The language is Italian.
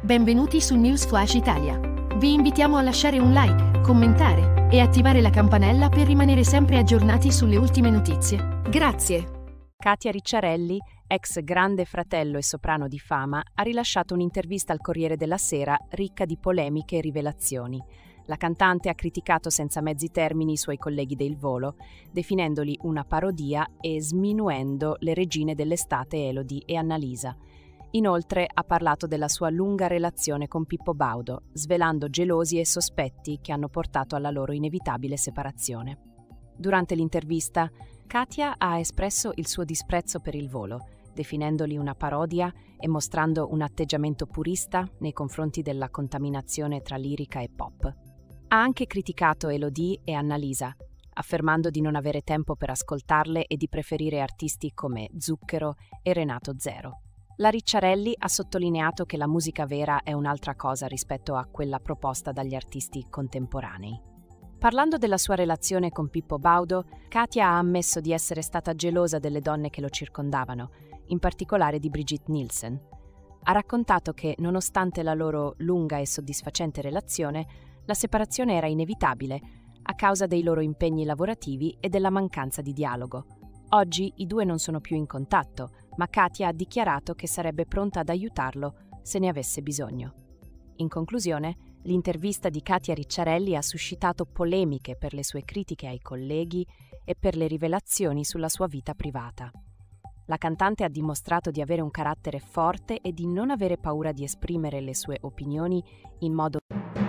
Benvenuti su News Flash Italia. Vi invitiamo a lasciare un like, commentare e attivare la campanella per rimanere sempre aggiornati sulle ultime notizie. Grazie. Katia Ricciarelli, ex Grande Fratello e soprano di fama, ha rilasciato un'intervista al Corriere della Sera ricca di polemiche e rivelazioni. La cantante ha criticato senza mezzi termini i suoi colleghi del Volo, definendoli una parodia e sminuendo le regine dell'estate Elodie e Annalisa. Inoltre ha parlato della sua lunga relazione con Pippo Baudo, svelando gelosi e sospetti che hanno portato alla loro inevitabile separazione. Durante l'intervista, Katia ha espresso il suo disprezzo per il Volo, definendoli una parodia e mostrando un atteggiamento purista nei confronti della contaminazione tra lirica e pop. Ha anche criticato Elodie e Annalisa, affermando di non avere tempo per ascoltarle e di preferire artisti come Zucchero e Renato Zero. La Ricciarelli ha sottolineato che la musica vera è un'altra cosa rispetto a quella proposta dagli artisti contemporanei. Parlando della sua relazione con Pippo Baudo, Katia ha ammesso di essere stata gelosa delle donne che lo circondavano, in particolare di Brigitte Nielsen. Ha raccontato che, nonostante la loro lunga e soddisfacente relazione, la separazione era inevitabile a causa dei loro impegni lavorativi e della mancanza di dialogo. Oggi i due non sono più in contatto, ma Katia ha dichiarato che sarebbe pronta ad aiutarlo se ne avesse bisogno. In conclusione, l'intervista di Katia Ricciarelli ha suscitato polemiche per le sue critiche ai colleghi e per le rivelazioni sulla sua vita privata. La cantante ha dimostrato di avere un carattere forte e di non avere paura di esprimere le sue opinioni in modo